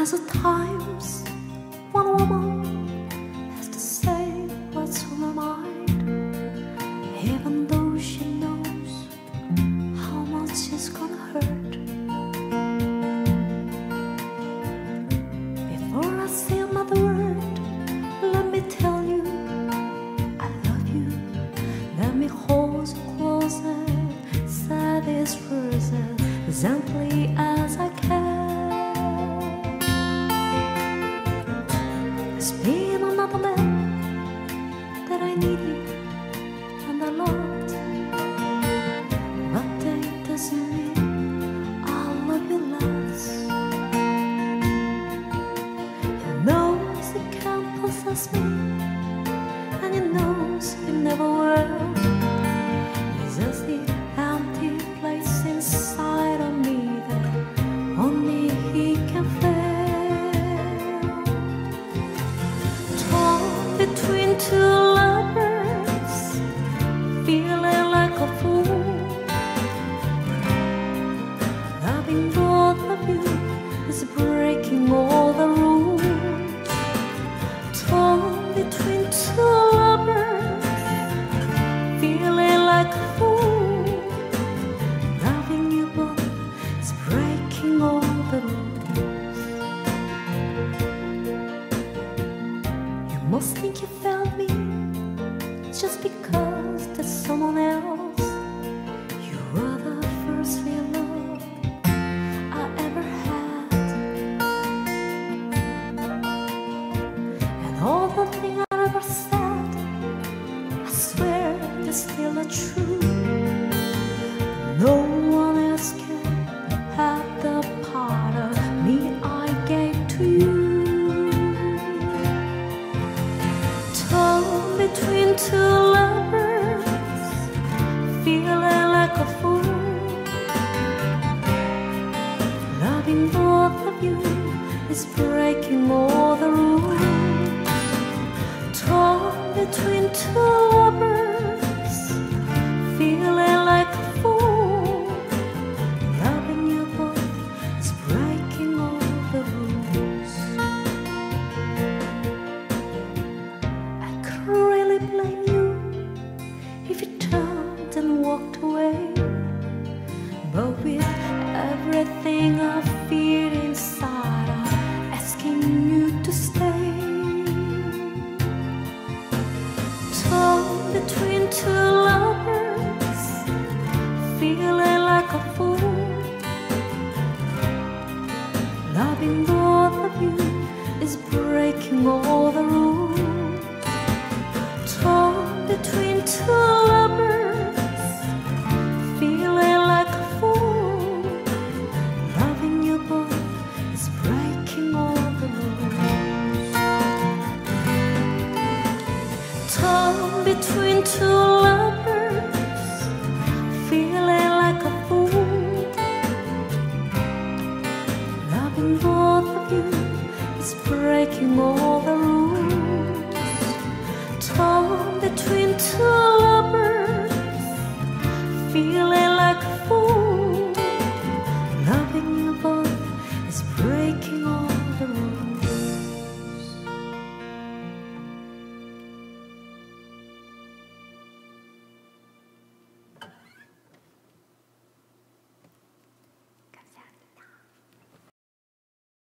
There's a times one woman has to say what's on her mind, even though she knows how much it's gonna hurt. Before I say another word, let me tell you I love you. Let me hold you close and say these words as gently as I can. There's been another man that I needed and I loved, but that doesn't mean I love you less. He knows he can't possess me, and he knows he never will. He's just the empty place inside of me that only he can fill. Torn between two lovers, feeling like a fool. Loving both of you is breaking all the rules. Torn between two lovers, feeling like a fool. Loving you both is breaking all the rules. You must think you found me just because there's someone else. You are the first real love I ever had, and all the things I ever said, I swear they're still the truth. No one else can have the part of me I gave to you. Torn between two lovers, feeling like a fool. Loving both of you is breaking all the rules. Torn between two lovers, feeling like a fool. Loving you both is breaking all the rules. I couldn't really blame you if you turned and walked away, but with everything I feel inside, I'm asking you to stay. Torn between two lovers, feeling like a fool. Loving both of you is breaking all the rules. Torn between two lovers, feeling like a fool. Loving you both is breaking all the rules. Torn between two lovers, feeling like a fool. Loving both of you is breaking all